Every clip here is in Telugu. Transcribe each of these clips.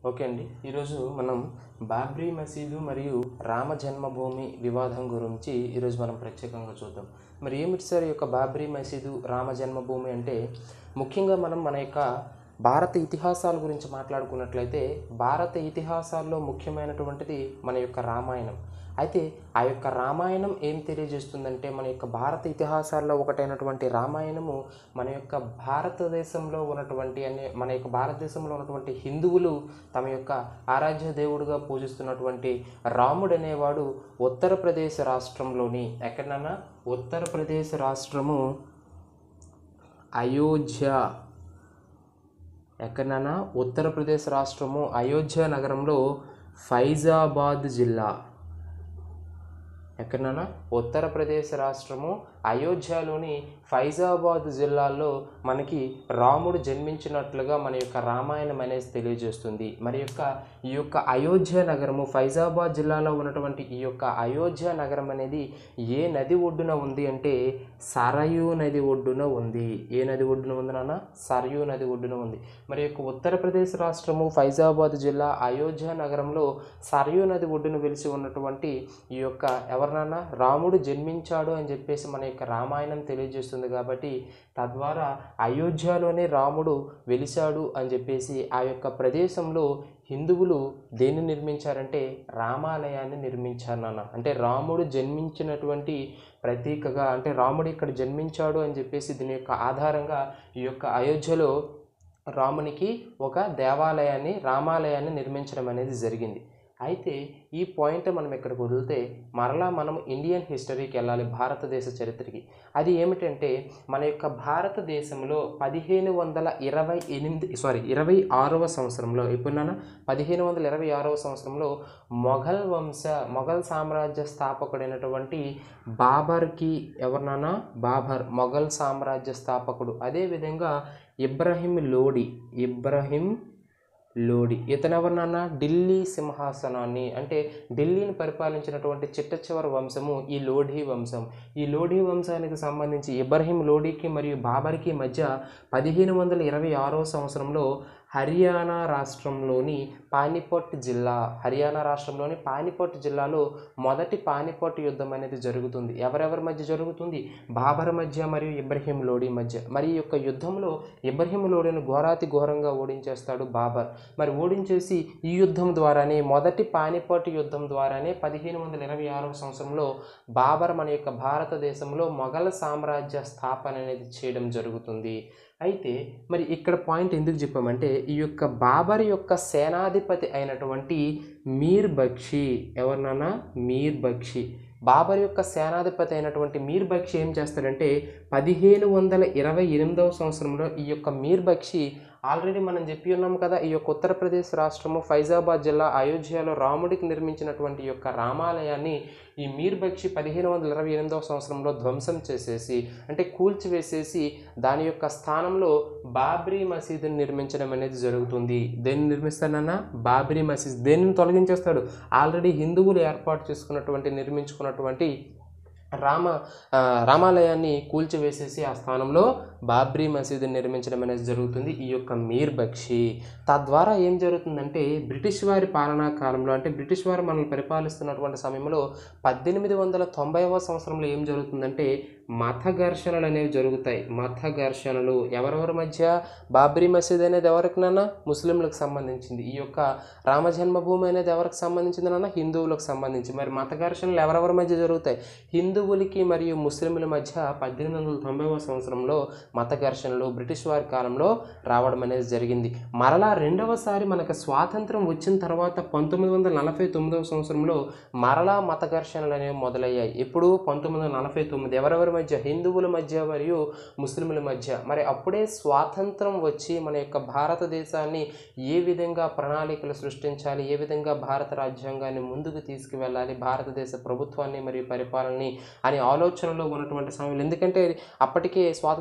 ఓకే అండి. ఈరోజు మనం బాబ్రీ మసీదు మరియు రామ జన్మభూమి వివాదం గురించి ఈరోజు మనం ప్రత్యేకంగా చూద్దాం. మరి ఏమిటి సార్ ఈ యొక్క బాబ్రీ మసీదు రామ జన్మభూమి అంటే, ముఖ్యంగా మనం మన యొక్క భారత ఇతిహాసాల గురించి మాట్లాడుకున్నట్లయితే భారత ఇతిహాసాల్లో ముఖ్యమైనటువంటిది మన యొక్క రామాయణం. అయితే ఆ యొక్క రామాయణం ఏం తెలియజేస్తుందంటే, మన యొక్క భారత ఇతిహాసాల్లో ఒకటైనటువంటి రామాయణము మన యొక్క భారతదేశంలో ఉన్నటువంటి హిందువులు తమ యొక్క ఆరాధ్య దేవుడుగా పూజిస్తున్నటువంటి రాముడు అనేవాడు ఉత్తరప్రదేశ్ రాష్ట్రంలోని ఎక్కడన్నా ఉత్తరప్రదేశ్ రాష్ట్రము అయోధ్య ఎక్కడన్నా ఉత్తరప్రదేశ్ రాష్ట్రము అయోధ్య నగరంలో ఫైజాబాద్ జిల్లా ఎక్కడన్నా ఉత్తరప్రదేశ్ రాష్ట్రము అయోధ్యలోని ఫైజాబాద్ జిల్లాలో మనకి రాముడు జన్మించినట్లుగా మన యొక్క రామాయణం అనేది తెలియజేస్తుంది. ఈ యొక్క అయోధ్య నగరము ఫైజాబాద్ జిల్లాలో ఉన్నటువంటి ఈ యొక్క అయోధ్య నగరం అనేది ఏ నది ఒడ్డున ఉంది అంటే సరయూ నది ఒడ్డున ఉంది. ఏ నది ఒడ్డున ఉంది నాన్న? సరయూ నది ఒడ్డున ఉంది. మరి యొక్క ఉత్తరప్రదేశ్ రాష్ట్రము ఫైజాబాద్ జిల్లా అయోధ్య నగరంలో సరయూ నది ఒడ్డున వెలిసి ఉన్నటువంటి ఈ యొక్క ఎవరినన్నా రాముడు జన్మించాడు అని చెప్పేసి మన యొక్క రామాయణం తెలియజేస్తుంది. కాబట్టి తద్వారా అయోధ్యలోనే రాముడు వెలిశాడు అని చెప్పేసి ఆ యొక్క ప్రదేశంలో హిందువులు దేన్ని నిర్మించారంటే రామాలయాన్ని నిర్మించారు నాన్న. అంటే రాముడు జన్మించినటువంటి ప్రతీకగా, అంటే రాముడు ఇక్కడ జన్మించాడు అని చెప్పేసి దీని యొక్క ఆధారంగా ఈ యొక్క అయోధ్యలో రామునికి ఒక రామాలయాన్ని నిర్మించడం అనేది జరిగింది. అయితే ఈ పాయింట్ మనం ఇక్కడికి వదిలితే మరలా మనం ఇండియన్ హిస్టరీకి వెళ్ళాలి, భారతదేశ చరిత్రకి. అది ఏమిటంటే మన యొక్క భారతదేశంలో 1526వ సంవత్సరంలో, ఎప్పుడున్నా 1526వ సంవత్సరంలో మొఘల్ సామ్రాజ్య స్థాపకుడైనటువంటి బాబర్కి బాబర్ మొఘల్ సామ్రాజ్య స్థాపకుడు. అదేవిధంగా ఇబ్రహీం లోడి ఇతనెవరినన్నా ఢిల్లీ సింహాసనాన్ని, అంటే ఢిల్లీని పరిపాలించినటువంటి చిట్ట చివరి వంశము ఈ లోఢీ వంశం. ఈ లోఢీ వంశానికి సంబంధించి ఇబ్రహీం లోడీకి మరియు బాబర్కి మధ్య 1526వ సంవత్సరంలో హర్యానా రాష్ట్రంలోని పానిపట్ జిల్లాలో మొదటి పానిపట్ యుద్ధం అనేది జరుగుతుంది. ఎవరెవరి మధ్య జరుగుతుంది? బాబర్ మధ్య మరియు ఇబ్రహీం లోడీ మధ్య. మరి ఈ యొక్క యుద్ధంలో ఇబ్రహీం లోడీని ఘోరంగా ఓడించేస్తాడు బాబర్. మరి ఓడించేసి ఈ యుద్ధం ద్వారానే, మొదటి పానిపట్ యుద్ధం ద్వారానే 1526వ సంవత్సరంలో బాబర్ మన యొక్క భారతదేశంలో మొఘల్ సామ్రాజ్య స్థాపన అనేది చేయడం జరుగుతుంది. అయితే మరి ఇక్కడ పాయింట్ ఎందుకు చెప్పామంటే, ఈ యొక్క బాబర్ యొక్క సేనాధిపతి అయినటువంటి మీర్ బక్షి బాబర్ యొక్క సేనాధిపతి అయినటువంటి మీర్ బక్షి ఏం చేస్తాడంటే 1528వ సంవత్సరంలో ఈ యొక్క మీర్ బక్షి ఆల్రెడీ మనం చెప్పి ఉన్నాం కదా, ఈ యొక్క ఉత్తరప్రదేశ్ రాష్ట్రము ఫైజాబాద్ జిల్లా అయోధ్యలో రాముడికి నిర్మించినటువంటి ఈ యొక్క రామాలయాన్ని ఈ మీర్ బక్షి 1528వ సంవత్సరంలో ధ్వంసం చేసేసి, అంటే కూల్చివేసేసి దాని యొక్క స్థానంలో బాబ్రీ మసీదుని నిర్మించడం అనేది జరుగుతుంది. దేన్ని నిర్మిస్తాడన్నా? బాబ్రీ మసీద్. దేనిని తొలగించేస్తాడు? ఆల్రెడీ హిందువులు ఏర్పాటు నిర్మించుకున్నటువంటి రామాలయాన్ని కూల్చివేసేసి ఆ స్థానంలో బాబ్రీ మసీదుని నిర్మించడం అనేది జరుగుతుంది ఈ యొక్క మీర్ బక్షి. తద్వారా ఏం జరుగుతుందంటే, బ్రిటిష్ వారి పాలనా కాలంలో, అంటే బ్రిటిష్ వారు మనల్ని పరిపాలిస్తున్నటువంటి సమయంలో 1890వ సంవత్సరంలో ఏం జరుగుతుందంటే మత ఘర్షణలు అనేవి జరుగుతాయి. ఎవరెవరి మధ్య? బాబ్రీ మసీద్ అనేది ఎవరికినన్నా? ముస్లింలకు సంబంధించింది. ఈ యొక్క రామ జన్మభూమి అనేది ఎవరికి సంబంధించింది నాన్న? హిందువులకు సంబంధించి. మరి మత ఘర్షణలు ఎవరెవరి మధ్య జరుగుతాయి? హిందువులకి మరియు ముస్లింల మధ్య 1890వ సంవత్సరంలో మత ఘర్షణలు బ్రిటిష్ వారి కాలంలో రావడం అనేది జరిగింది. మరలా రెండవసారి మనకు స్వాతంత్రం వచ్చిన తర్వాత 1949వ సంవత్సరంలో మరలా మత ఘర్షణలు అనేవి మొదలయ్యాయి. ఇప్పుడు 1949 ఎవరెవరి మధ్య? హిందువుల మధ్య మరియు ముస్లింల మధ్య. మరి అప్పుడే స్వాతంత్రం వచ్చి మన యొక్క భారతదేశాన్ని ఏ విధంగా ప్రణాళికలు సృష్టించాలి, ఏ విధంగా భారత రాజ్యాంగాన్ని ముందుకు తీసుకువెళ్ళాలి, భారతదేశ ప్రభుత్వాన్ని మరియు పరిపాలనని అనే ఆలోచనలో ఉన్నటువంటి సమయంలో, ఎందుకంటే అప్పటికే స్వాతంత్రం వచ్చి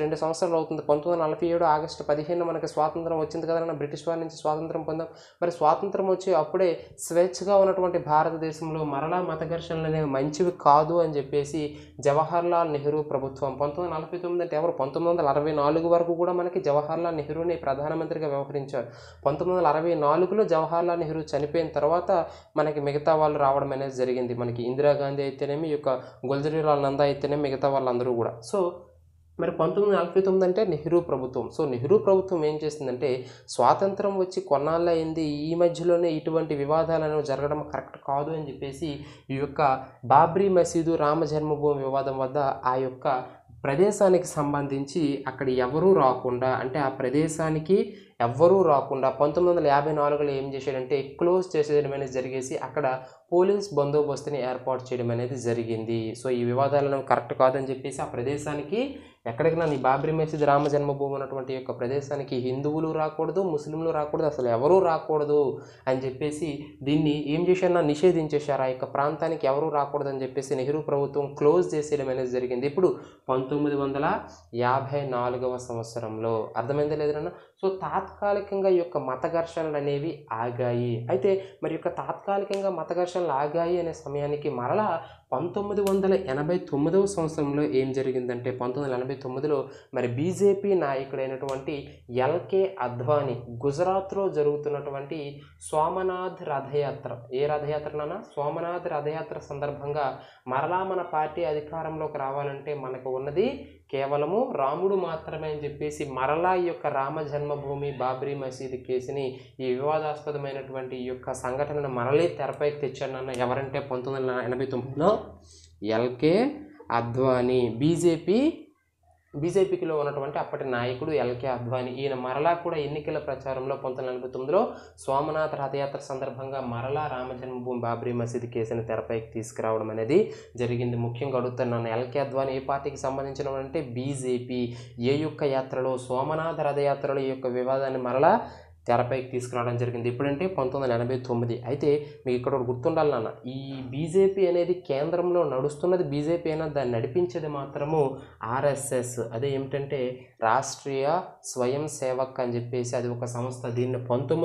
2 సంవత్సరాలు అవుతుంది. 1947 ఆగస్టు 15 మనకి స్వాతంత్రం వచ్చింది కదన్నా, బ్రిటిష్ వారి నుంచి స్వాతంత్రం పొందాం. మరి స్వాతంత్రం వచ్చి అప్పుడే స్వేచ్ఛగా ఉన్నటువంటి భారతదేశంలో మరలా మత ఘర్షణలు అనేవి మంచివి కాదు అని చెప్పేసి జవహర్లాల్ నెహ్రూ ప్రభుత్వం 1949 అంటే ఎవరు 1964 వరకు కూడా మనకి జవహర్లాల్ నెహ్రూని ప్రధానమంత్రిగా వ్యవహరించారు. 1964లో జవహర్లాల్ నెహ్రూ చనిపోయిన తర్వాత మనకి మిగతా వాళ్ళు రావడం అనేది జరిగింది. మనకి ఇందిరాగాంధీ అయితేనేమి, ఈ యొక్క గుల్జరీలాల్ నందా అయితేనేమి, మిగతా వాళ్ళందరూ కూడా. సో మరి 1949 అంటే నెహ్రూ ప్రభుత్వం. సో నెహ్రూ ప్రభుత్వం ఏం చేసిందంటే, స్వాతంత్రం వచ్చి కొన్నాళ్ళు అయింది, ఈ మధ్యలోనే ఇటువంటి వివాదాలు అనేవి జరగడం కరెక్ట్ కాదు అని చెప్పేసి ఈ యొక్క బాబ్రీ మసీదు రామ జన్మభూమి వివాదం వద్ద ఆ యొక్క ప్రదేశానికి సంబంధించి అక్కడ ఎవరూ రాకుండా, అంటే ఆ ప్రదేశానికి ఎవ్వరూ రాకుండా 1954లో ఏం చేశాడంటే క్లోజ్ చేసేయడం అనేది జరిగేసి అక్కడ పోలీస్ బందోబస్తుని ఏర్పాటు చేయడం అనేది జరిగింది. సో ఈ వివాదాలను కరెక్ట్ కాదని చెప్పేసి ఆ ప్రదేశానికి ఎక్కడికైనా నీ బాబ్రీ మసీద్ రామ జన్మభూమి ఉన్నటువంటి యొక్క ప్రదేశానికి హిందువులు రాకూడదు, ముస్లింలు రాకూడదు, అసలు ఎవరూ రాకూడదు అని చెప్పేసి దీన్ని ఏం చేశారన్నా నిషేధించేశారు. ఆ యొక్క ప్రాంతానికి ఎవరూ రాకూడదని చెప్పేసి నెహ్రూ ప్రభుత్వం క్లోజ్ చేసేయడం అనేది జరిగింది. ఇప్పుడు 1954వ సంవత్సరంలో. అర్థమైందా లేదన్నా? సో తాత్కాలికంగా ఈ యొక్క మత ఘర్షణలు అనేవి ఆగాయి. అయితే మరి యొక్క తాత్కాలికంగా మత ఘర్షణలు ఆగాయి అనే సమయానికి మరలా 1989వ సంవత్సరంలో ఏం జరిగిందంటే, 1989లో మరి బీజేపీ నాయకుడైనటువంటి ఎల్కే అద్వానీ గుజరాత్లో జరుగుతున్నటువంటి సోమనాథ్ రథయాత్ర, ఏ రథయాత్రనన్నా సోమనాథ్ రథయాత్ర సందర్భంగా మరలా మన పార్టీ అధికారంలోకి రావాలంటే మనకు ఉన్నది కేవలము రాముడు మాత్రమే అని చెప్పేసి మరలా ఈ యొక్క రామ జన్మభూమి బాబ్రీ మసీద్ కేసుని, ఈ వివాదాస్పదమైనటువంటి ఈ యొక్క సంఘటనను మరలే తెరపైకి తెచ్చాడన్న ఎవరంటే 1989లో ఎల్కే అద్వానీ, బీజేపీలో ఉన్నటువంటి అప్పటి నాయకుడు ఎల్కే అద్వానీ. ఈయన మరలా కూడా ఎన్నికల ప్రచారంలో 1949లో సోమనాథ్ రథయాత్ర సందర్భంగా మరలా రామ జన్మభూమి బాబ్రీ మసీద్ కేసుని తెరపైకి తీసుకురావడం అనేది జరిగింది. ముఖ్యంగా అడుగుతున్నాను, ఎల్కే అద్వానీ ఏ పార్టీకి సంబంధించిన అంటే బీజేపీ. ఏ యొక్క యాత్రలో, సోమనాథ్ రథయాత్రలో ఈ యొక్క వివాదాన్ని మరలా తెరపైకి తీసుకురావడం జరిగింది. ఇప్పుడంటే 1989. అయితే మీకు ఇక్కడ గుర్తుండాలి నాన్న, ఈ బీజేపీ అనేది కేంద్రంలో నడుస్తున్నది బీజేపీ అయినా దాన్ని నడిపించేది మాత్రము ఆర్ఎస్ఎస్. అదే ఏమిటంటే రాష్ట్రీయ స్వయం సేవక్ అని చెప్పేసి అది ఒక సంస్థ. దీన్ని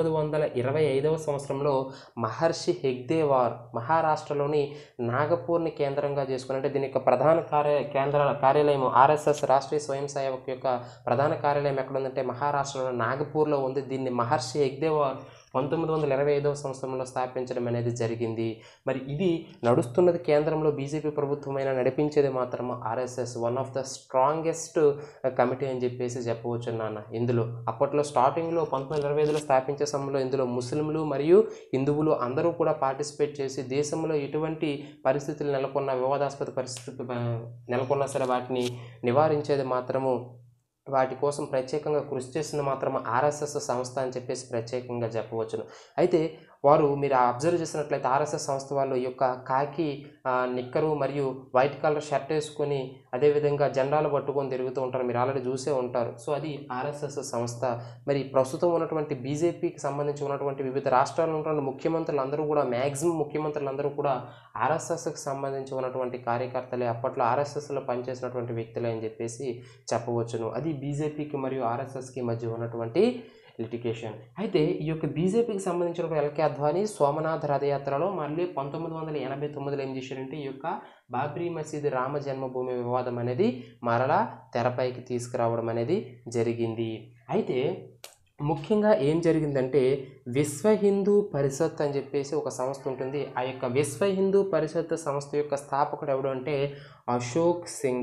1925వ సంవత్సరంలో మహర్షి హెగ్దేవార్ మహారాష్ట్రలోని నాగపూర్ని కేంద్రంగా చేసుకుని, అంటే దీని యొక్క ప్రధాన కార్యాలయం ఆర్ఎస్ఎస్ రాష్ట్రీయ స్వయం సేవక్ యొక్క ప్రధాన కార్యాలయం ఎక్కడ ఉందంటే మహారాష్ట్రలో నాగపూర్లో ఉంది. దీన్ని మహర్షి హెగ్దేవార్ 1925వ సంవత్సరంలో స్థాపించడం అనేది జరిగింది. మరి ఇది నడుస్తున్నది కేంద్రంలో బీజేపీ ప్రభుత్వమైన, నడిపించేది మాత్రం RSS. One of the strongest committee అని చెప్పేసి చెప్పవచ్చు నాన్న. ఇందులో అప్పట్లో స్టార్టింగ్లో 1925లో స్థాపించే సమయంలో ఇందులో ముస్లింలు మరియు హిందువులు అందరూ కూడా పార్టిసిపేట్ చేసి దేశంలో ఎటువంటి పరిస్థితులు నెలకొన్న, వివాదాస్పద పరిస్థితులు నెలకొన్నా సరే వాటిని నివారించేది మాత్రము, వాటి కోసం ప్రత్యేకంగా కృషి చేసింది మాత్రం ఆర్ఎస్ఎస్ సంస్థ అని చెప్పేసి ప్రత్యేకంగా చెప్పవచ్చును. అయితే వారు మీరు అబ్జర్వ్ చేసినట్లయితే ఆర్ఎస్ఎస్ సంస్థ వాళ్ళు ఈ యొక్క కాకి నిక్కరు మరియు వైట్ కలర్ షర్ట్ వేసుకొని అదేవిధంగా జెండాలు పట్టుకొని తిరుగుతూ ఉంటారు, మీరు ఆల్రెడీ చూసే ఉంటారు. సో అది ఆర్ఎస్ఎస్ సంస్థ. మరి ప్రస్తుతం ఉన్నటువంటి బీజేపీకి సంబంధించి ఉన్నటువంటి వివిధ రాష్ట్రాల్లో ఉన్నటువంటి ముఖ్యమంత్రులు అందరూ కూడా, మ్యాక్సిమం ముఖ్యమంత్రులు అందరూ కూడా ఆర్ఎస్ఎస్కి సంబంధించి ఉన్నటువంటి కార్యకర్తలే, అప్పట్లో ఆర్ఎస్ఎస్లో పనిచేసినటువంటి వ్యక్తులే అని చెప్పేసి చెప్పవచ్చును. అది బీజేపీకి మరియు ఆర్ఎస్ఎస్కి మధ్య ఉన్నటువంటి లిటిగేషన్. అయితే ఈ యొక్క బీజేపీకి సంబంధించిన ఎల్కే అద్వానీ సోమనాథ్ రథయాత్రలో మళ్ళీ 1989లో ఏం చేశారంటే ఈ యొక్క బాబ్రీ మసీద్ రామ జన్మభూమి వివాదం అనేది మరలా తెరపైకి తీసుకురావడం అనేది జరిగింది. అయితే ముఖ్యంగా ఏం జరిగిందంటే విశ్వ హిందూ పరిషత్ అని చెప్పేసి ఒక సంస్థ ఉంటుంది. ఆ యొక్క విశ్వ హిందూ పరిషత్ సంస్థ యొక్క స్థాపకుడు ఎవడు అంటే అశోక్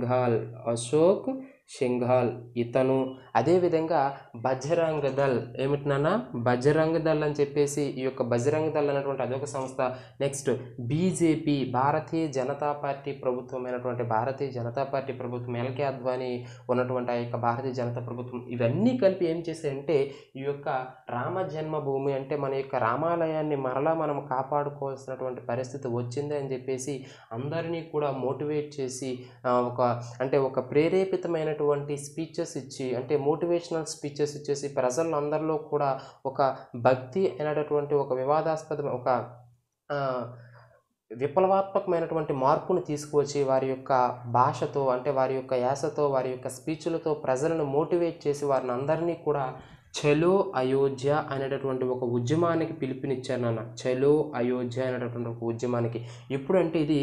సింఘాల్ ఇతను. అదేవిధంగా బజరంగ్ దళ్, ఏమిటి నాన్న బజరంగ్ దళ్ అని చెప్పేసి ఈ యొక్క బజరంగ్ దళ్ అనేటువంటి అదొక సంస్థ. Next BJP, Bharatiya Janata Party ప్రభుత్వమైనటువంటి భారతీయ జనతా పార్టీ ప్రభుత్వం, ఎల్కే అద్వానీ ఉన్నటువంటి ఆ యొక్క భారతీయ జనతా ప్రభుత్వం, ఇవన్నీ కలిపి ఏం చేశాయంటే ఈ యొక్క రామ జన్మభూమి అంటే మన యొక్క రామాలయాన్ని మరలా మనం కాపాడుకోవాల్సినటువంటి పరిస్థితి వచ్చింది అని చెప్పేసి అందరినీ కూడా మోటివేట్ చేసి ఒక ప్రేరేపితమైనటువంటి స్పీచెస్ ఇచ్చి, అంటే మోటివేషనల్ స్పీచెస్ ఇచ్చేసి ప్రజలందరిలో కూడా ఒక భక్తి అనేటటువంటి ఒక విప్లవాత్మకమైనటువంటి మార్పును తీసుకువచ్చి వారి యొక్క భాషతో, అంటే వారి యొక్క యాసతో, వారి యొక్క స్పీచ్లతో ప్రజలను మోటివేట్ చేసి వారిని అందరినీ కూడా చలో అయోధ్య అనేటటువంటి ఒక ఉద్యమానికి పిలుపునిచ్చారు నాన్న. చలో అయోధ్య అనేటటువంటి ఒక ఉద్యమానికి. ఎప్పుడంటే ఇది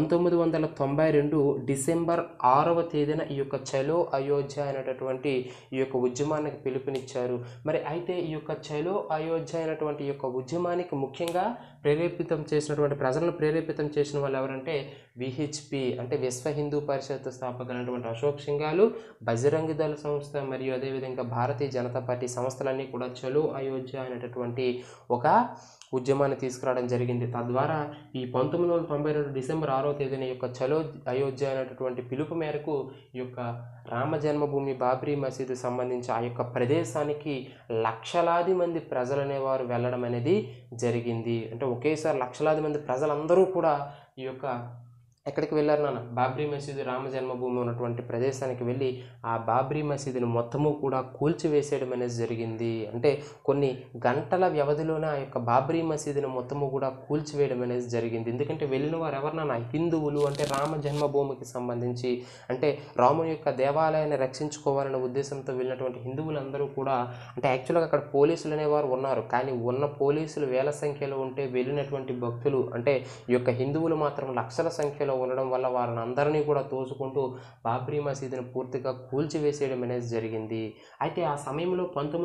1992 డిసెంబర్ 6వ తేదీన ఈ యొక్క చలో అయోధ్య అనేటటువంటి ఈ యొక్క ఉద్యమానికి పిలుపునిచ్చారు. మరి అయితే ఈ యొక్క చలో అయోధ్య అనేటువంటి ఈ యొక్క ఉద్యమానికి ముఖ్యంగా ప్రేరేపితం చేసినటువంటి, ప్రజలను ప్రేరేపితం చేసిన వాళ్ళు ఎవరంటే విహెచ్పి అంటే విశ్వ హిందూ పరిషత్ స్థాపకులైనటువంటి అశోక్ సింఘాల్, బజరంగ దళ సంస్థ మరియు అదేవిధంగా భారతీయ జనతా పార్టీ సంస్థలన్నీ కూడా చలో అయోధ్య అనేటటువంటి ఒక ఉద్యమాన్ని తీసుకురావడం జరిగింది. తద్వారా ఈ 1992 డిసెంబర్ 6వ తేదీన యొక్క చలో అయోధ్య అనేటటువంటి పిలుపు మేరకు ఈ యొక్క రామ జన్మభూమి బాబ్రీ మసీదు సంబంధించి ఆ యొక్క ప్రదేశానికి లక్షలాది మంది ప్రజలు అనేవారు వెళ్ళడం అనేది జరిగింది. అంటే ఒకేసారి లక్షలాది మంది ప్రజలందరూ కూడా ఈ యొక్క ఎక్కడికి వెళ్ళారు నాన్న? బాబ్రీ మసీదు, రామ జన్మభూమి ఉన్నటువంటి ప్రదేశానికి వెళ్ళి ఆ బాబ్రీ మసీదుని మొత్తము కూడా కూల్చివేసేయడం అనేది జరిగింది. అంటే కొన్ని గంటల వ్యవధిలోనే ఆ యొక్క బాబ్రీ మసీదుని మొత్తము కూడా కూల్చివేయడం అనేది జరిగింది. ఎందుకంటే వెళ్ళిన వారు ఎవరినన్నా హిందువులు, అంటే రామ జన్మభూమికి సంబంధించి, అంటే రాముని యొక్క దేవాలయాన్ని రక్షించుకోవాలనే ఉద్దేశంతో వెళ్ళినటువంటి హిందువులందరూ కూడా, అంటే యాక్చువల్గా అక్కడ పోలీసులు అనేవారు ఉన్నారు, కానీ ఉన్న పోలీసులు వేల సంఖ్యలో ఉంటే వెళ్ళినటువంటి భక్తులు, అంటే ఈ యొక్క హిందువులు మాత్రం లక్షల సంఖ్యలో ఉండడం వల్ల వారిని అందరినీ కూడా తోసుకుంటూ బాబ్రీ మసీదుని పూర్తిగా కూల్చివేసేయడం అనేది జరిగింది. అయితే ఆ సమయంలో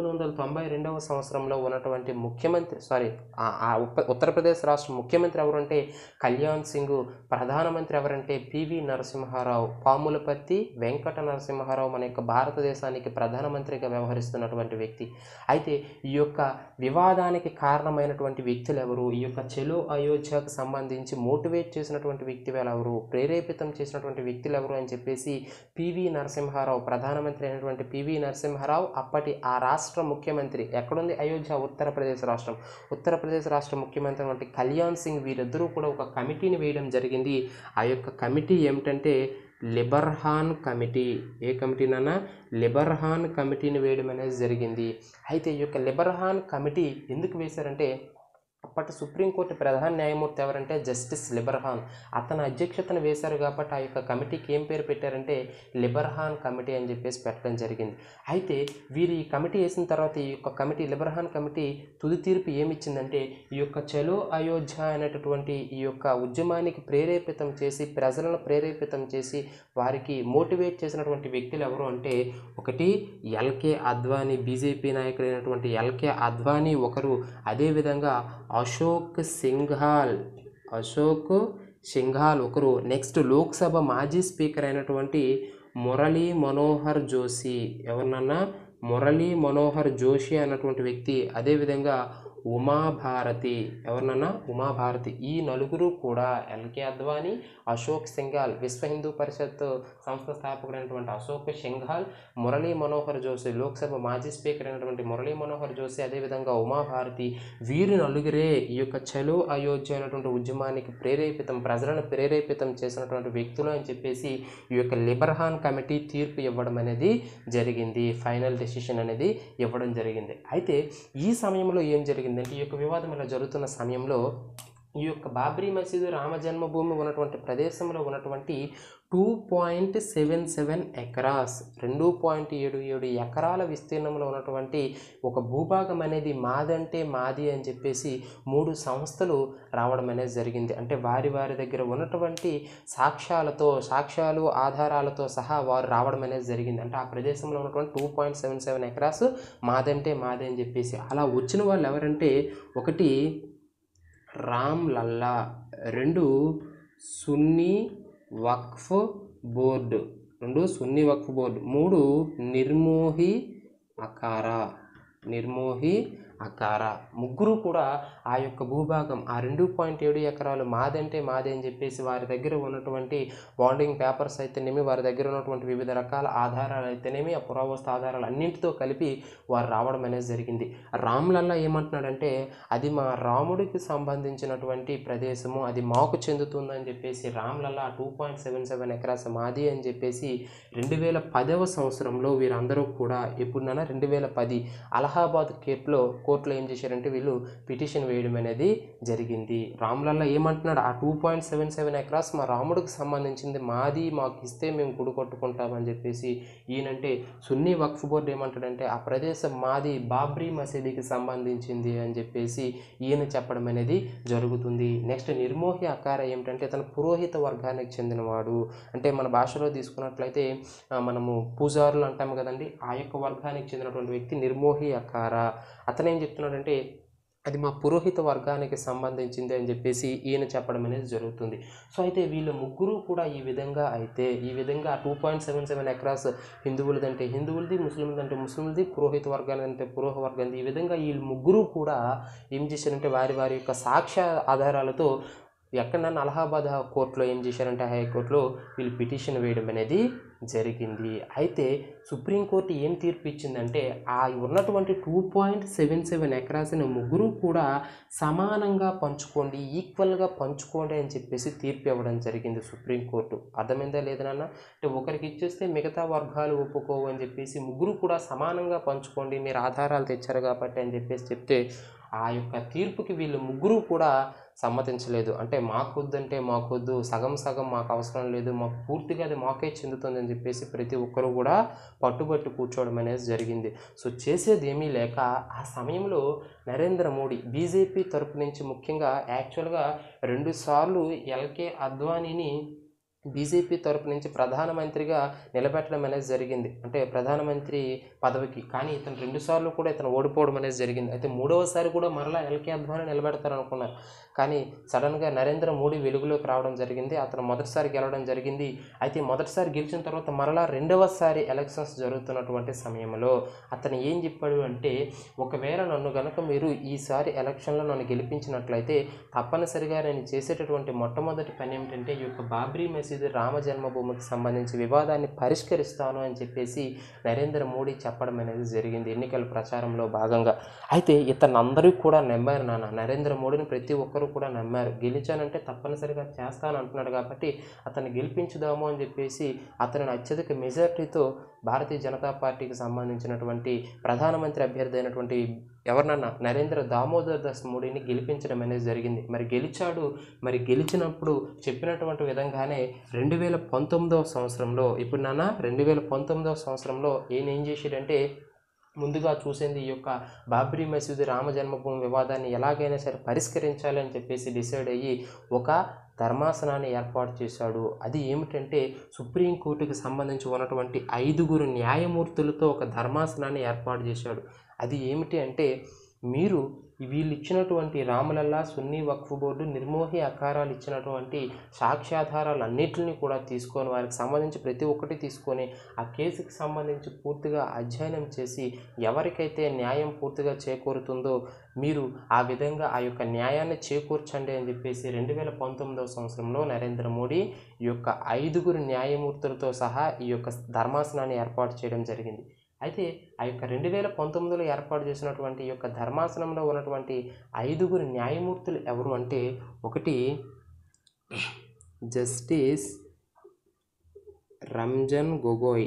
1992వ సంవత్సరంలో ఉన్నటువంటి ముఖ్యమంత్రి, ఉత్తరప్రదేశ్ రాష్ట్ర ముఖ్యమంత్రి ఎవరంటే కళ్యాణ్ సింగ్, ప్రధానమంత్రి ఎవరంటే పివి నరసింహారావు, పాములపర్తి వెంకట నరసింహారావు మన యొక్క భారతదేశానికి ప్రధానమంత్రిగా వ్యవహరిస్తున్నటువంటి వ్యక్తి. అయితే ఈ యొక్క వివాదానికి కారణమైనటువంటి వ్యక్తులు ఎవరు, ఈ యొక్క చలో అయోధ్యకు సంబంధించి మోటివేట్ చేసినటువంటి వ్యక్తులు ఎవరు, ప్రేరేపితం చేసినటువంటి వ్యక్తులు ఎవరు అని చెప్పేసి పివి నరసింహారావు, ప్రధానమంత్రి అయినటువంటి పివి నరసింహారావు, అప్పటి ఆ రాష్ట్ర ముఖ్యమంత్రి, ఎక్కడుంది అయోధ్య? ఉత్తరప్రదేశ్ రాష్ట్రం. ఉత్తరప్రదేశ్ రాష్ట్ర ముఖ్యమంత్రి అయినటువంటి కళ్యాణ్ సింగ్, వీరిద్దరూ కూడా ఒక కమిటీని వేయడం జరిగింది. ఆ యొక్క కమిటీ ఏమిటంటే లిబర్హాన్ కమిటీ. ఏ కమిటీనన్నా? లిబర్హాన్ కమిటీని వేయడం అనేది జరిగింది. అయితే ఈ యొక్క లిబర్హాన్ కమిటీ ఎందుకు వేశారంటే అప్పటి సుప్రీంకోర్టు ప్రధాన న్యాయమూర్తి ఎవరంటే జస్టిస్ లిబర్హాన్, అతని అధ్యక్షతను వేశారు కాబట్టి ఆ యొక్క కమిటీకి ఏం పేరు పెట్టారంటే లిబర్హాన్ కమిటీ అని చెప్పేసి పెట్టడం జరిగింది. అయితే వీరు ఈ కమిటీ వేసిన తర్వాత ఈ యొక్క కమిటీ, లిబర్హాన్ కమిటీ తుది తీర్పు ఏమిచ్చిందంటే ఈ యొక్క చలో అయోధ్య అనేటటువంటి ఈ యొక్క ఉద్యమానికి ప్రేరేపితం చేసి, ప్రజలను ప్రేరేపితం చేసి వారికి మోటివేట్ చేసినటువంటి వ్యక్తులు ఎవరు అంటే, ఒకటి ఎల్కే అద్వానీ, బీజేపీ నాయకుడైనటువంటి ఎల్కే అద్వానీ ఒకరు, అదేవిధంగా అశోక్ సింఘాల్ ఒకరు, నెక్స్ట్ లోక్సభ మాజీ స్పీకర్ అయినటువంటి మురళీ మనోహర్ జోషి, ఎవరినన్నా? మురళీ మనోహర్ జోషి అన్నటువంటి వ్యక్తి, అదేవిధంగా ఉమాభారతి, ఎవరినన్నా? ఉమాభారతి. ఈ నలుగురు కూడా ఎల్కే అద్వానీ, అశోక్ సింఘాల్, విశ్వ హిందూ పరిషత్ సంస్థ స్థాపకుడైనటువంటి అశోక్ సింఘాల్, మురళీ మనోహర్ జోషి, లోక్సభ మాజీ స్పీకర్ అయినటువంటి మురళీ మనోహర్ జోషి, అదేవిధంగా ఉమాభారతి, వీరి నలుగురే ఈ యొక్క చలో అయోధ్య అనేటువంటి ఉద్యమానికి ప్రజలను ప్రేరేపితం చేసినటువంటి వ్యక్తులు అని చెప్పేసి ఈ యొక్క లిబర్హాన్ కమిటీ తీర్పు ఇవ్వడం అనేది జరిగింది. ఫైనల్ డెసిషన్ అనేది ఇవ్వడం జరిగింది. అయితే ఈ సమయంలో ఏం జరిగిందంటే, ఈ యొక్క వివాదం ఇలా జరుగుతున్న సమయంలో ఈ యొక్క బాబ్రీ మసీదు, రామ జన్మభూమి ఉన్నటువంటి ప్రదేశంలో ఉన్నటువంటి 2.77 ఎకరాస్, 2.77 ఎకరాల విస్తీర్ణంలో ఉన్నటువంటి ఒక భూభాగం అనేది మాదంటే మాది అని చెప్పేసి 3 సంస్థలు రావడం అనేది జరిగింది. అంటే వారి దగ్గర ఉన్నటువంటి సాక్ష్యాలు, ఆధారాలతో సహా వారు రావడం అనేది జరిగింది. అంటే ఆ ప్రదేశంలో ఉన్నటువంటి 2.77 ఎకరాస్ మాదంటే మాది అని చెప్పేసి. అలా వచ్చిన వాళ్ళు ఎవరంటే, ఒకటి రామ్ లల్లా, 2 సున్నీ వక్ఫ్ బోర్డు, 3 నిర్మోహి అకారా, ముగ్గురు కూడా ఆ యొక్క భూభాగం, ఆ 2.7 ఎకరాలు మాదంటే మాదే అని చెప్పేసి వారి దగ్గర ఉన్నటువంటి బాండింగ్ పేపర్స్ అయితేనేమి, వారి దగ్గర ఉన్నటువంటి వివిధ రకాల ఆధారాలు అయితేనేమి, ఆ పురావస్తు ఆధారాలు అన్నింటితో కలిపి వారు రావడం అనేది జరిగింది. రామ్ లల్లా ఏమంటున్నాడంటే, అది మా రాముడికి సంబంధించినటువంటి ప్రదేశము, అది మాకు చెందుతుందని చెప్పేసి రామ్ లల్లా 2.77 ఎకరాస్ మాది అని చెప్పేసి 2010వ సంవత్సరంలో వీరందరూ కూడా, ఎప్పుడున్నా 2010 అలహాబాద్ కోర్టులో కోర్టులో ఏం చేశారంటే వీళ్ళు పిటిషన్ వేయడం అనేది జరిగింది. రాములల్లా ఏమంటున్నాడు, ఆ 2.77 ఎకరాస్ మా రాముడికి సంబంధించింది, మాది, మాకు ఇస్తే మేము గుడి కట్టుకుంటామని చెప్పేసి ఈయనంటే సున్నీ వక్ఫ్ బోర్డు ఏమంటాడంటే ఆ ప్రదేశం మాది, బాబ్రీ మసీదీకి సంబంధించింది అని చెప్పేసి ఈయన చెప్పడం అనేది జరుగుతుంది. నెక్స్ట్ నిర్మోహి అకార ఏమిటంటే తన పురోహిత వర్గానికి చెందినవాడు. అంటే మన భాషలో తీసుకున్నట్లయితే మనము పూజారులు అంటాము కదండి, ఆ యొక్క వర్గానికి చెందినటువంటి వ్యక్తి నిర్మోహి అకార. అతను ఏం చెప్తున్నాడంటే అది మా పురోహిత వర్గానికి సంబంధించింది అని చెప్పేసి ఈయన చెప్పడం అనేది జరుగుతుంది. సో అయితే వీళ్ళు ముగ్గురు కూడా ఈ విధంగా 2.77 ఎకరాస్ హిందువులదంటే హిందువులది, ముస్లింలంటే ముస్లింలది, పురోహిత వర్గాన్ని అంటే పురోహ వర్గాన్ని, ఈ విధంగా వీళ్ళు ముగ్గురు కూడా ఏం చేశారంటే వారి వారి యొక్క సాక్ష్య ఆధారాలతో ఎక్కడన్నా అలహాబాద్ కోర్టులో ఏం చేశారంటే హైకోర్టులో వీళ్ళు పిటిషన్ వేయడం అనేది జరిగింది. అయితే సుప్రీంకోర్టు ఏం తీర్పు ఇచ్చిందంటే ఆ ఉన్నటువంటి 2.77 ఎకరాస్ని ముగ్గురు కూడా సమానంగా పంచుకోండి, ఈక్వల్గా పంచుకోండి అని చెప్పేసి తీర్పు ఇవ్వడం జరిగింది సుప్రీంకోర్టు. అర్థమైందా లేదనన్నా? అంటే ఒకరికి ఇచ్చేస్తే మిగతా వర్గాలు ఒప్పుకోవు అని చెప్పేసి ముగ్గురు కూడా సమానంగా పంచుకోండి, మీరు ఆధారాలు తెచ్చారు కాబట్టి అని చెప్పేసి చెప్తే ఆ యొక్క తీర్పుకి వీళ్ళు ముగ్గురు కూడా సమ్మతించలేదు. అంటే మాకొద్దంటే మాకొద్దు, సగం సగం మాకు అవసరం లేదు, మాకు పూర్తిగా అది మాకే చెందుతుంది అని చెప్పేసి ప్రతి ఒక్కరు కూడా పట్టుబట్టి కూర్చోవడం అనేది జరిగింది. సో చేసేది ఏమీ లేక ఆ సమయంలో నరేంద్ర మోడీ బీజేపీ తరపు నుంచి ముఖ్యంగా యాక్చువల్గా 2 సార్లు ఎల్కే అద్వానీని బీజేపీ తరపు నుంచి ప్రధానమంత్రిగా నిలబెట్టడం అనేది జరిగింది, అంటే ప్రధానమంత్రి పదవికి. కానీ ఇతను 2 సార్లు కూడా ఇతను ఓడిపోవడం అనేది జరిగింది. అయితే 3వసారి కూడా మరలా ఎల్కే అద్వానీ నిలబెడతారనుకున్నారు. కానీ సడన్గా నరేంద్ర మోడీ వెలుగులోకి రావడం జరిగింది. అతను మొదటిసారి గెలవడం జరిగింది. అయితే మొదటిసారి గెలిచిన తర్వాత మరలా 2వసారి ఎలక్షన్స్ జరుగుతున్నటువంటి సమయంలో అతను ఏం చెప్పాడు అంటే ఒకవేళ నన్ను గనక మీరు ఈసారి ఎలక్షన్లో నన్ను గెలిపించినట్లయితే తప్పనిసరిగా నేను చేసేటటువంటి మొట్టమొదటి పని ఏమిటంటే ఈ యొక్క బాబ్రీ మసీద్ రామ జన్మభూమికి సంబంధించి వివాదాన్ని పరిష్కరిస్తాను అని చెప్పేసి నరేంద్ర మోడీ చెప్పడం అనేది జరిగింది ఎన్నికల ప్రచారంలో భాగంగా. అయితే ఇతను అందరూ కూడా నమ్మారు నరేంద్ర మోడీని ప్రతి ఒక్కరూ కూడా నమ్మారు. గెలిచానంటే తప్పనిసరిగా చేస్తాను అంటున్నాడు కాబట్టి అతన్ని గెలిపించుదాము అని చెప్పేసి అతనిని అత్యధిక మెజార్టీతో భారతీయ జనతా పార్టీకి సంబంధించినటువంటి ప్రధానమంత్రి అభ్యర్థి అయినటువంటి ఎవరినన్నా నరేంద్ర దామోదర్ దాస్ మోడీని గెలిపించడం అనేది జరిగింది. మరి గెలిచాడు. మరి గెలిచినప్పుడు చెప్పినటువంటి విధంగానే 2019వ సంవత్సరంలో ఇప్పుడు 2019వ సంవత్సరంలో ఈయన ఏం చేశాడంటే ముందుగా చూసింది ఈ యొక్క బాబ్రీ మసీద్ రామ జన్మభూమి వివాదాన్ని ఎలాగైనా సరే పరిష్కరించాలి అని చెప్పేసి డిసైడ్ అయ్యి ఒక ధర్మాసనాన్ని ఏర్పాటు చేశాడు. అది ఏమిటంటే సుప్రీంకోర్టుకి సంబంధించి ఉన్నటువంటి 5 న్యాయమూర్తులతో ఒక ధర్మాసనాన్ని ఏర్పాటు చేశాడు. అది ఏమిటి అంటే మీరు వీళ్ళు ఇచ్చినటువంటి రాములల్లా, సున్నీ వక్ఫ్ బోర్డు, నిర్మోహి అకారాలు ఇచ్చినటువంటి సాక్ష్యాధారాలు అన్నింటినీ కూడా తీసుకొని వారికి సంబంధించి ప్రతి ఒక్కటి తీసుకొని ఆ కేసుకి సంబంధించి పూర్తిగా అధ్యయనం చేసి ఎవరికైతే న్యాయం పూర్తిగా చేకూరుతుందో మీరు ఆ విధంగా ఆ యొక్క న్యాయాన్ని చేకూర్చండి అని చెప్పేసి 2019వ సంవత్సరంలో నరేంద్ర మోడీ ఈ యొక్క 5 న్యాయమూర్తులతో సహా ఈ యొక్క ధర్మాసనాన్ని ఏర్పాటు చేయడం జరిగింది. అయితే ఆ యొక్క 2019లో ఏర్పాటు చేసినటువంటి ఈ యొక్క ధర్మాసనంలో ఉన్నటువంటి 5 న్యాయమూర్తులు ఎవరు అంటే ఒకటి justice Ranjan Gogoi,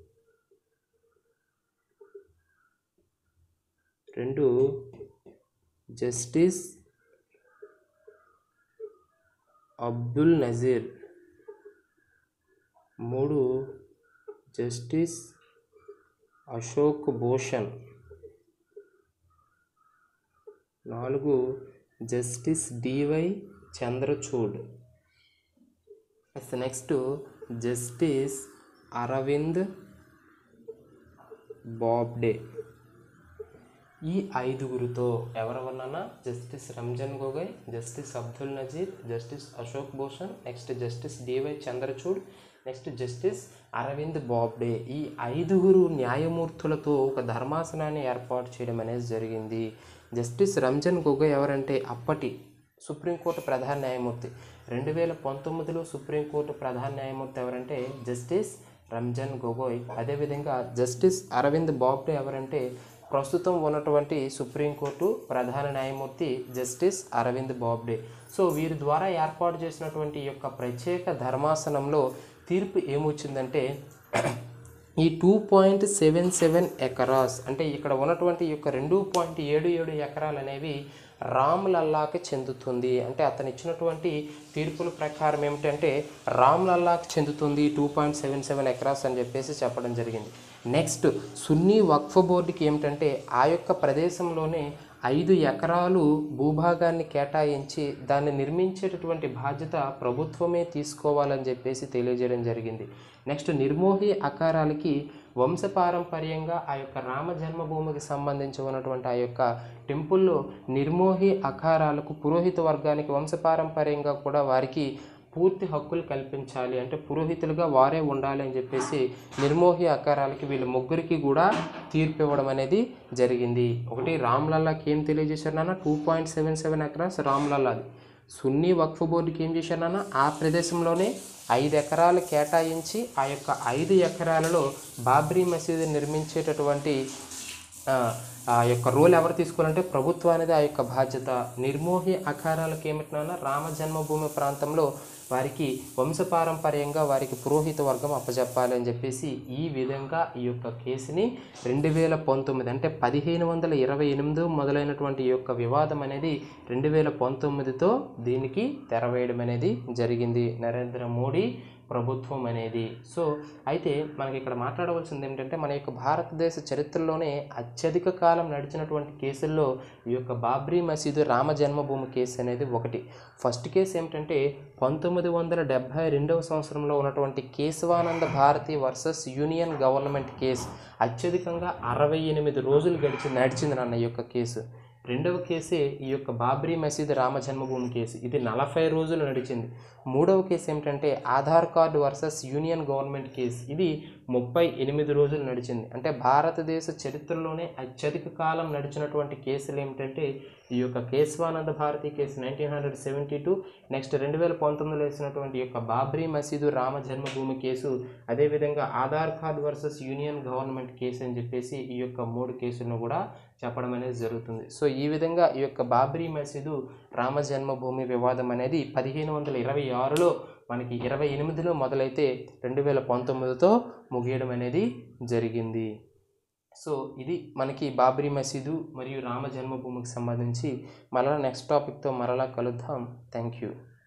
2 justice Abdul Nazeer, 3 justice Ashok Bhushan, 4 justice DY Chandrachud, next justice Arvind Bobde. ఈ 5గురితో ఎవరెవరన్నా justice Ranjan Gogoi, justice Abdul Nazeer, justice Ashok Bhushan, next justice DY Chandrachud, next justice Arvind Bobde. ఈ 5 న్యాయమూర్తులతో ఒక ధర్మాసనాన్ని ఏర్పాటు చేయడం అనేది జరిగింది. జస్టిస్ రంజన్ గొగోయ్ ఎవరంటే అప్పటి సుప్రీంకోర్టు ప్రధాన న్యాయమూర్తి. 2019లో సుప్రీంకోర్టు ప్రధాన న్యాయమూర్తి ఎవరంటే జస్టిస్ రంజన్ గొగోయ్. అదేవిధంగా జస్టిస్ అరవింద్ బాబ్డే ఎవరంటే ప్రస్తుతం ఉన్నటువంటి సుప్రీంకోర్టు ప్రధాన న్యాయమూర్తి జస్టిస్ అరవింద్ బాబ్డే. సో వీరి ద్వారా ఏర్పాటు చేసినటువంటి ఈ యొక్క ప్రత్యేక ధర్మాసనంలో తీర్పు ఏమొచ్చిందంటే ఈ 2.77 ఎకరాస్ అంటే ఇక్కడ ఉన్నటువంటి ఈ యొక్క 2.77 ఎకరాలు అనేవి రామ్లల్లాకి చెందుతుంది. అంటే అతను ఇచ్చినటువంటి తీర్పుల ప్రకారం ఏమిటంటే రామ్లల్లాకి చెందుతుంది 2.77 ఎకరాస్ అని చెప్పేసి చెప్పడం జరిగింది. నెక్స్ట్ సున్నీ వక్ఫ్ బోర్డుకి ఏమిటంటే ఆ యొక్క ప్రదేశంలోనే 5 ఎకరాలు భూభాగాన్ని కేటాయించి దాన్ని నిర్మించేటటువంటి బాధ్యత ప్రభుత్వమే తీసుకోవాలని చెప్పేసి తెలియజేయడం జరిగింది. నెక్స్ట్ నిర్మోహి అఖారాలకి వంశపారంపర్యంగా ఆ యొక్క రామ జన్మభూమికి సంబంధించి ఉన్నటువంటి ఆ యొక్క టెంపుల్లో నిర్మోహి అఖారాలకు పురోహిత వర్గానికి వంశపారంపర్యంగా కూడా వారికి పూర్తి హక్కులు కల్పించాలి, అంటే పురోహితులుగా వారే ఉండాలి అని చెప్పేసి నిర్మోహి అఖారాలకి వీళ్ళ ముగ్గురికి కూడా తీర్పు ఇవ్వడం అనేది జరిగింది. ఒకటి రామ్లల్లాకి ఏం తెలియజేశారు నాన్న 2.77 ఎకరాస్ రామ్లల్లాది. సున్నీ వక్ఫ్ బోర్డుకి ఏం చేశారు నాన్న ఆ ప్రదేశంలోనే 5 ఎకరాలు కేటాయించి ఆ యొక్క 5 ఎకరాలలో బాబ్రీ మసీదు నిర్మించేటటువంటి ఆ యొక్క రోల్ ఎవరు తీసుకోవాలంటే ప్రభుత్వం అనేది ఆ యొక్క బాధ్యత. నిర్మోహి అఖారాలకు ఏమిటన్నా రామ జన్మభూమి ప్రాంతంలో వారికి వంశపారంపర్యంగా వారికి పురోహిత వర్గం అప్పచెప్పాలి అని చెప్పేసి ఈ విధంగా ఈ యొక్క కేసుని 2019 అంటే 1528 మొదలైనటువంటి ఈ యొక్క వివాదం అనేది 2019తో దీనికి తెరవేయడం అనేది జరిగింది నరేంద్ర మోడీ ప్రభుత్వం అనేది. సో అయితే మనకి ఇక్కడ మాట్లాడవలసింది ఏమిటంటే మన యొక్క భారతదేశ చరిత్రలోనే అత్యధిక కాలం నడిచినటువంటి కేసుల్లో ఈ యొక్క బాబ్రీ మసీదు రామ జన్మభూమి కేసు అనేది ఒకటి. ఫస్ట్ కేసు ఏమిటంటే 1972వ సంవత్సరంలో ఉన్నటువంటి Kesavananda Bharati versus union government case. అత్యధికంగా 68 రోజులు నడిచింది నాన్న ఈ యొక్క కేసు. రెండవ కేసే ఈ యొక్క బాబ్రీ మసీదు రామ జన్మభూమి కేసు, ఇది 40 రోజులు నడిచింది. మూడవ కేసు ఏమిటంటే Aadhaar card versus union government case, ఇది 38 రోజులు నడిచింది. అంటే భారతదేశ చరిత్రలోనే అత్యధిక కాలం నడిచినటువంటి కేసులు ఏమిటంటే ఈ యొక్క కేశవానంద భారతి కేసు 1972, నెక్స్ట్ 2019లో వేసినటువంటి ఈ యొక్క బాబ్రీ మసీదు రామ జన్మభూమి కేసు, అదేవిధంగా Aadhaar card versus union government case అని చెప్పేసి ఈ యొక్క 3 కేసులను కూడా చెప్పడం అనేది జరుగుతుంది. సో ఈ విధంగా ఈ యొక్క బాబ్రీ మసీదు రామ జన్మభూమి వివాదం అనేది 1526లో మనకి 28లో మొదలైతే 2019తో ముగియడం అనేది జరిగింది. సో ఇది మనకి బాబ్రీ మసీదు మరియు రామ జన్మభూమికి సంబంధించి. మరలా నెక్స్ట్ టాపిక్తో మరలా కలుద్దాం. Thank you.